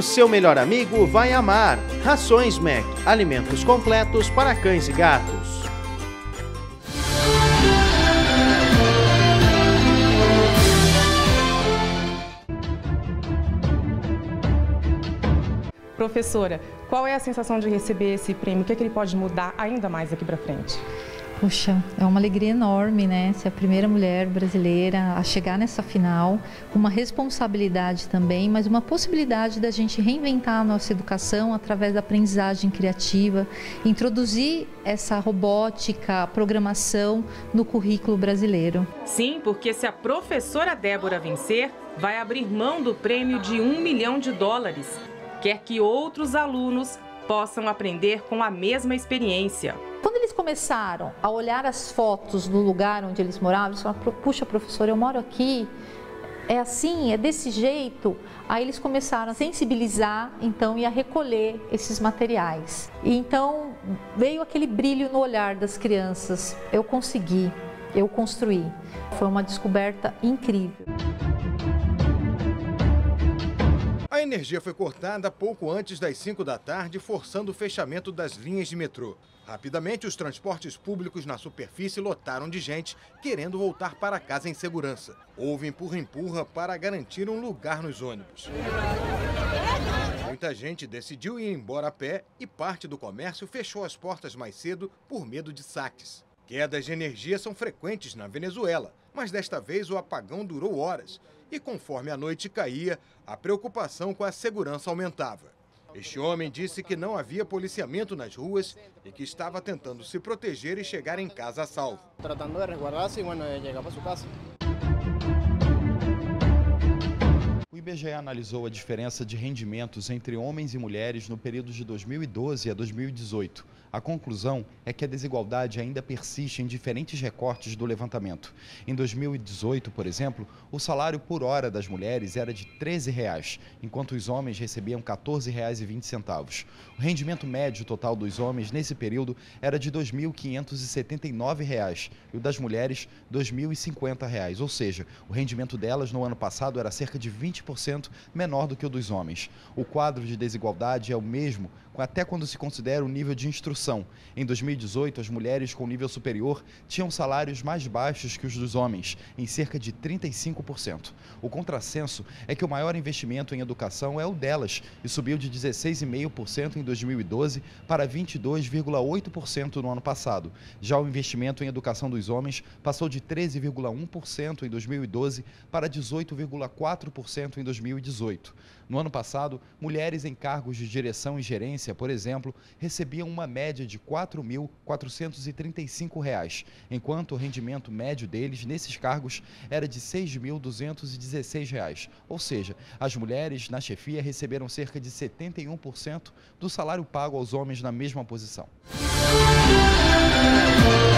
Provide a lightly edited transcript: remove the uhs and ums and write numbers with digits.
o seu melhor amigo vai amar. Rações Mac, alimentos completos para cães e gatos. Professora, qual é a sensação de receber esse prêmio? O que é que ele pode mudar ainda mais aqui para frente? Puxa, é uma alegria enorme, né? Ser a primeira mulher brasileira a chegar nessa final, uma responsabilidade também, mas uma possibilidade da gente reinventar a nossa educação através da aprendizagem criativa, introduzir essa robótica, programação no currículo brasileiro. Sim, porque se a professora Débora vencer, vai abrir mão do prêmio de US$1 milhão. Quer que outros alunos possam aprender com a mesma experiência. Quando eles começaram a olhar as fotos do lugar onde eles moravam, eles falaram, puxa, professora, eu moro aqui, é assim, é desse jeito. Aí eles começaram a sensibilizar, então, e a recolher esses materiais. E então veio aquele brilho no olhar das crianças. Eu consegui, eu construí. Foi uma descoberta incrível. A energia foi cortada pouco antes das 5 da tarde, forçando o fechamento das linhas de metrô. Rapidamente, os transportes públicos na superfície lotaram de gente querendo voltar para casa em segurança. Houve empurra-empurra para garantir um lugar nos ônibus. Muita gente decidiu ir embora a pé e parte do comércio fechou as portas mais cedo por medo de saques. Quedas de energia são frequentes na Venezuela, mas desta vez o apagão durou horas. E conforme a noite caía, a preocupação com a segurança aumentava. Este homem disse que não havia policiamento nas ruas e que estava tentando se proteger e chegar em casa a salvo. Tratando de resguardarse e chegar para sua casa. O IBGE analisou a diferença de rendimentos entre homens e mulheres no período de 2012 a 2018. A conclusão é que a desigualdade ainda persiste em diferentes recortes do levantamento. Em 2018, por exemplo, o salário por hora das mulheres era de R$ 13,00, enquanto os homens recebiam R$ 14,20. O rendimento médio total dos homens nesse período era de R$ 2.579 e o das mulheres R$ 2.050, ou seja, o rendimento delas no ano passado era cerca de 20% menor do que o dos homens. O quadro de desigualdade é o mesmo até quando se considera o nível de instrução. Em 2018, as mulheres com nível superior tinham salários mais baixos que os dos homens, em cerca de 35%. O contrassenso é que o maior investimento em educação é o delas, e subiu de 16,5% em 2012 para 22,8% no ano passado. Já o investimento em educação dos homens passou de 13,1% em 2012 para 18,4% em 2018. No ano passado, mulheres em cargos de direção e gerência, por exemplo, recebiam uma média de R$ 4.435, enquanto o rendimento médio deles nesses cargos era de R$ 6.216. Ou seja, as mulheres na chefia receberam cerca de 71% do salário pago aos homens na mesma posição.